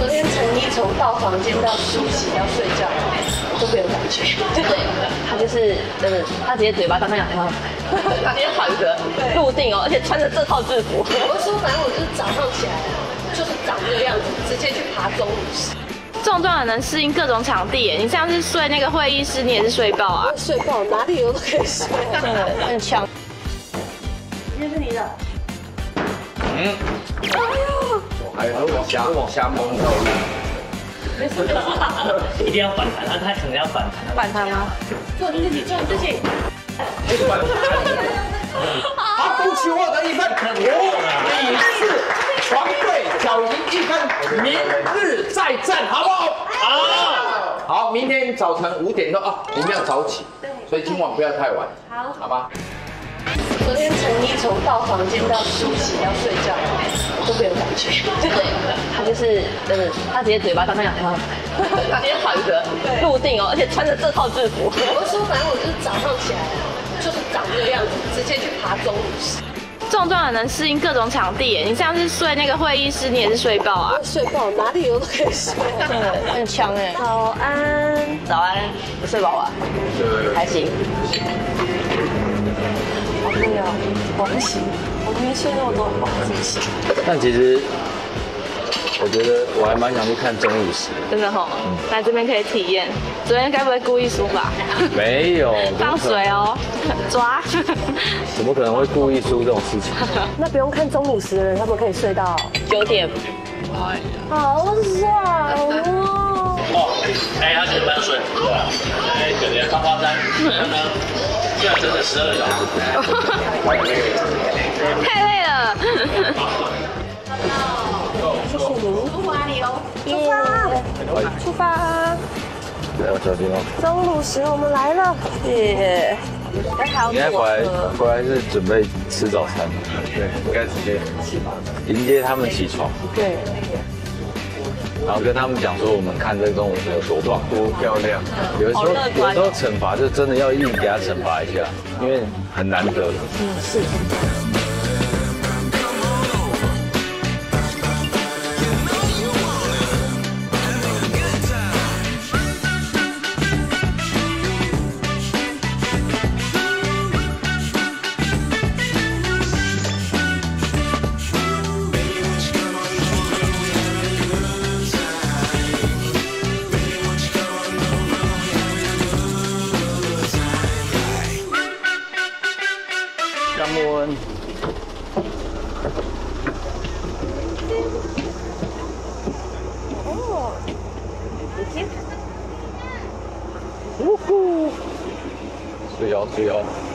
昨天陈一从到房间到梳洗到睡觉都没有感觉， 对，他就是真的，他直接嘴巴刚刚讲话，直接喊着入定哦，而且穿着这套制服。 我说反正我就是早上起来就是长这个样子，直接去爬钟乳石。 壮壮很能适应各种场地耶，你上次睡那个会议室，你也是睡爆啊？ 睡爆，哪里有都可以睡， 对，很强。 这是你的。 哎呦，我还往下蒙头。 一定要反弹，他可能要反弹。 反弹吗？ 做你自己做自己。 好，恭喜我的一份李氏团队小赢一分，明日再战，好不好？好。好，明天早晨5点多啊，你们要早起，所以今晚不要太晚，好吗？ 昨天陈一从到房间到梳洗到睡觉都没有感觉， 对，他就是真的，他直接嘴巴刚刚讲话，直接喊着入定哦，而且穿着这套制服。 我说反正我就是早上起来就是长这个样子，直接去爬钟乳石。 壮壮很能适应各种场地耶，你上次睡那个会议室，你也是睡爆啊？ 睡爆，哪里有都可以睡， 对，很强哎。 早安， 早安，你睡饱了？ 对， 还行。 好累啊，我不行，我明明睡那么多，我不行。 但其实，我觉得我还蛮想去看钟乳石。 真的吼，来这边可以体验。昨天该不会故意输吧？ 没有， 放水哦，抓。 怎么可能会故意输这种事情？ 那不用看钟乳石的人，他们可以睡到 9点。 好爽哦！ 哎，他10分睡，对啊，哎，可能刚发3，刚刚虽然真的12个小时， 太累了。 谢谢您，出发！ 对，要小心哦。 钟乳石，我们来了，耶！ 应该回来是准备吃早餐，对，应该直接迎接他们起床， 对， 然后跟他们讲说我们看这个钟乳石有多棒、多漂亮。有时候惩罚就真的要硬给他惩罚一下，因为很难得。 是。 江莫恩，呜呼，睡觉。